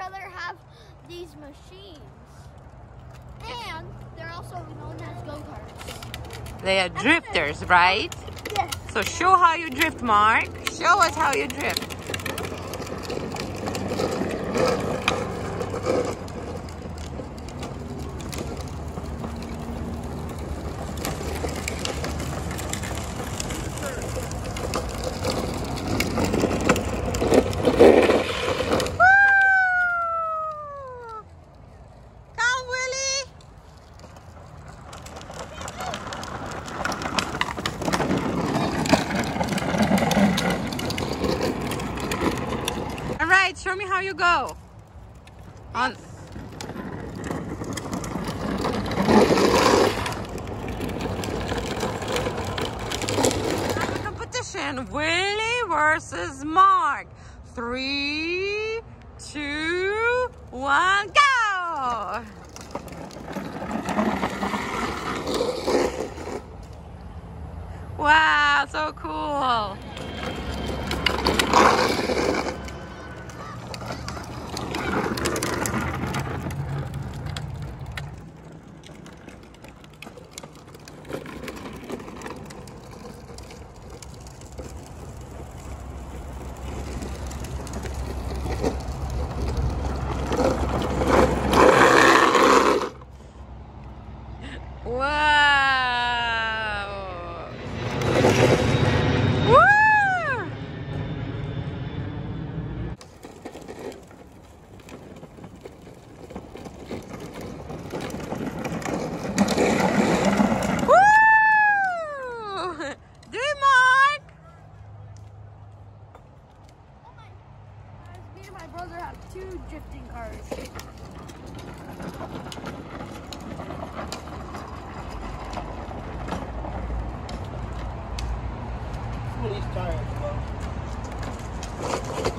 brother have these machines. And they're also known as go-karts. They are drifters, right? Yes. So show how you drift, Mark. Show us how you drift. Show me how you go. On. Competition, Willie versus Mark. 3, 2, 1, go! Wow, so cool. Wow! Woo! Woo! Do it, Mark! Oh my! Me and my brother have 2 drifting cars. These tires, bro.